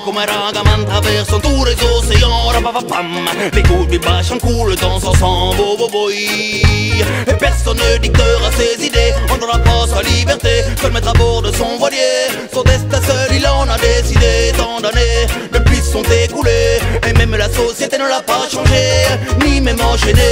come un ragaman traversant tous les océans. Rapapapam, les coups de bâche en coule dans son sang. Et personne ne dictera ses idées, on n'aura pas sa liberté que le mettre à bord de son voilier. Son destin seul il en a décidé. Tant d'années depuis sont écoulées, et même la société ne l'a pas changé, ni même enchaîné.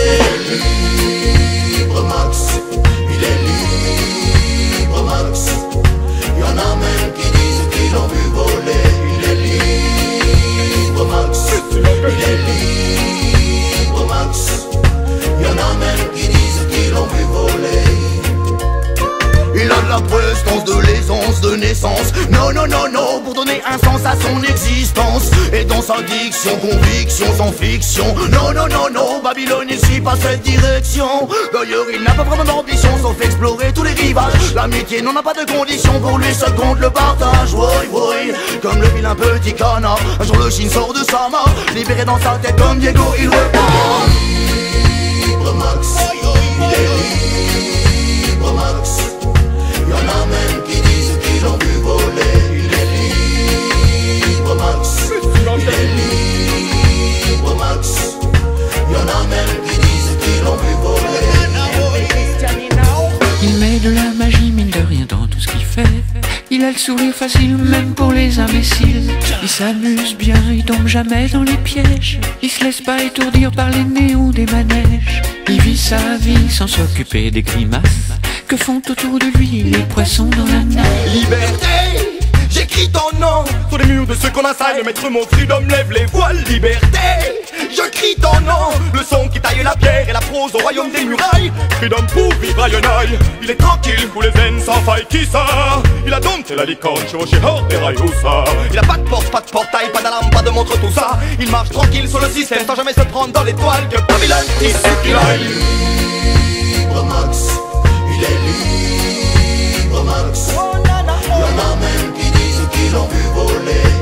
Libre Max, il est libre Max. Y'en a même qui disent qu'ils l'ont vu voler. Il est libre Max, il est libre Max. Y'en a même qui disent qu'ils l'ont vu voler. Il a de la prestance, de l'aisance, de naissance. Non, non, non, non, pour donner un sens à son existence. Et dans sa diction, conviction sans fiction. Non, non, non, non, Babylone il suit pas cette direction. D'ailleurs il n'a pas vraiment d'ambition, sauf explorer tous les rivages. L'amitié n'en a pas de condition, pour lui seul compte le partage. Oui, oui, comme le vilain petit canard. Un jour le chine sort de sa main, libéré dans sa tête comme Diego, il repart. Libre Max, il est libre Max. Y'en a même qui disent qu'ils l'ont vu voler. Il est libre Max, il est libre Max. Y'en a même qui disent qu'ils l'ont vu voler. Il met de la magie, mine de rien, dans tout ce qu'il fait. Il a le sourire facile, même pour les imbéciles. Il s'amuse bien, il tombe jamais dans les pièges. Il se laisse pas étourdir par les néons des manèges. Il vit sa vie sans s'occuper des grimaces que font autour de lui les poissons dans la nage. Liberté, j'écris ton nom sur les murs de ceux qu'on assaille. Le maître mot freedom lève les voiles. Liberté, je crie ton nom, le son qui taille la pierre et la prose au royaume des murailles. Freedom pour vivre à Yonaï. Il est tranquille, pour les zen sans faille, qui ça? Il a dompté la licorne, chevauché hors des rails, où ça? Il a pas de porte, pas de portail, pas d'alarme, pas de montre, tout ça. Il marche tranquille sur le système sans jamais se prendre dans l'étoile. Que Babylone is supply. Libre Max, il est libre Max. Y'en a même qui disent qu'ils l'ont vu voler.